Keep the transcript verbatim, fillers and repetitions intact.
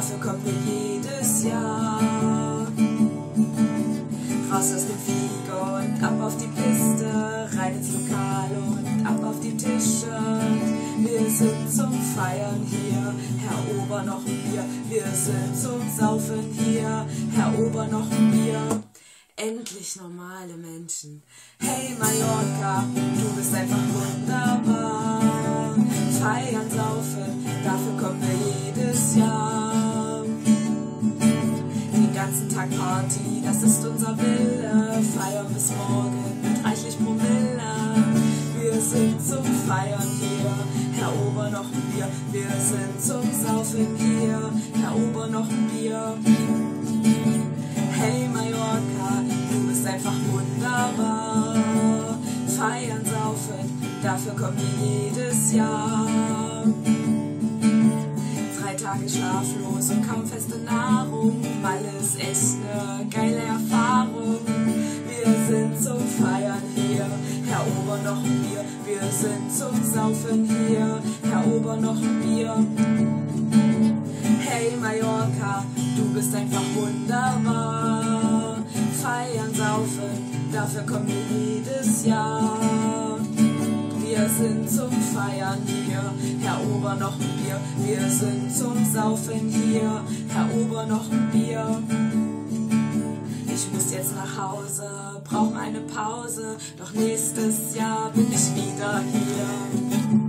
dafür kommen wir jedes Jahr. Raus aus dem Flieger und ab auf die Piste, rein ins Lokal und ab auf die Tische. Wir sind zum Feiern hier, Herr Ober noch ein Bier. Wir sind zum Saufen hier, Herr Ober noch ein Bier. Endlich normale Menschen. Hey Mallorca, du bist einfach wunderbar. Feiern, saufen, dafür kommen wir jedes Jahr. Den ganzen Tag Party, das ist unser Wille. Feiern bis morgen mit reichlich Promille. Wir sind zum Feiern hier, Herr Ober noch ein Bier. Wir sind zum Saufen hier, Herr Ober noch ein Bier. Hey Mallorca, du bist einfach wunderbar. Feiern, saufen, dafür kommen wir jedes Jahr. Drei Tage schlaflos und kaum feste Nahrung, alles echt ne geile Erfahrung. Wir sind zum Feiern hier, Herr Ober noch ein Bier. Wir sind zum Saufen hier, Herr Ober noch ein Bier. Hey Mallorca, du bist einfach wunderbar. Feiern, saufen, dafür kommen wir jedes Jahr. Wir sind zum Feiern hier, Herr Ober noch ein Bier. Wir sind zum Saufen hier, Herr Ober noch ein Bier. Ich muss jetzt nach Hause, brauch eine Pause, doch nächstes Jahr bin ich wieder hier.